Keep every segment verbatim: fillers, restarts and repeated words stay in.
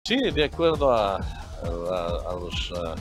Sí, de acuerdo a, a- a los, ah,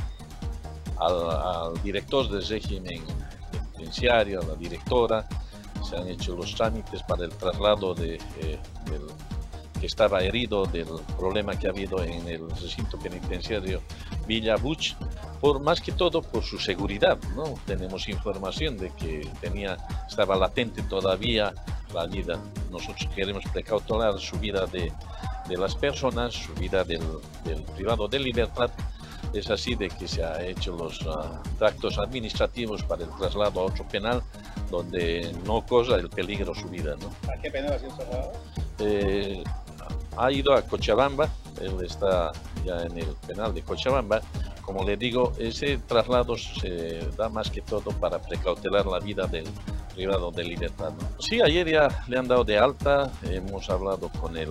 al, al director del régimen penitenciario, a la directora, se han hecho los trámites para el traslado de, eh, del que estaba herido del problema que ha habido en el recinto penitenciario Villa Buch, por más que todo por su seguridad, ¿no? Tenemos información de que tenía, estaba latente todavía la vida. Nosotros queremos precautelar su vida de, de las personas, su vida del, del privado de libertad. Es así de que se han hecho los uh, tractos administrativos para el traslado a otro penal donde no corra el peligro su vida, ¿no? ¿A qué penal ha sido trasladado? Eh, ha ido a Cochabamba, él está ya en el penal de Cochabamba. Como le digo, ese traslado se da más que todo para precautelar la vida del privado de libertad, ¿no? Sí, ayer ya le han dado de alta, hemos hablado con el,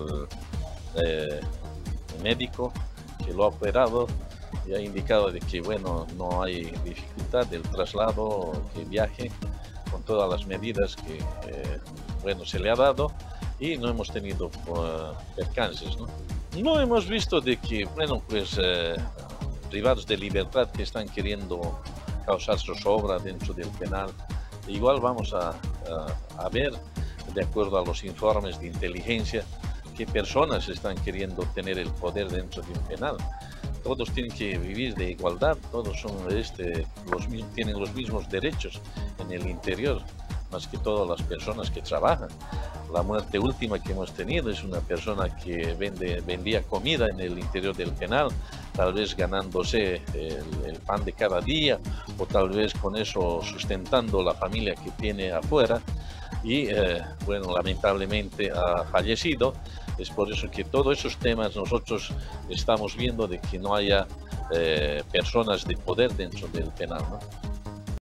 eh, el médico que lo ha operado y ha indicado de que bueno, no hay dificultad del traslado, que viaje con todas las medidas que eh, bueno, se le ha dado y no hemos tenido uh, percances, ¿no? No hemos visto de que, bueno, pues eh, privados de libertad que están queriendo causar zozobra dentro del penal. Igual vamos a, a, a ver, de acuerdo a los informes de inteligencia, qué personas están queriendo tener el poder dentro de un penal. Todos tienen que vivir de igualdad, todos son, este, los, tienen los mismos derechos en el interior, más que todas las personas que trabajan. La muerte última que hemos tenido es una persona que vende, vendía comida en el interior del penal, tal vez ganándose el, el pan de cada día, o tal vez con eso sustentando la familia que tiene afuera, y eh, bueno, lamentablemente ha fallecido. Es por eso que todos esos temas nosotros estamos viendo de que no haya eh, personas de poder dentro del penal, ¿no?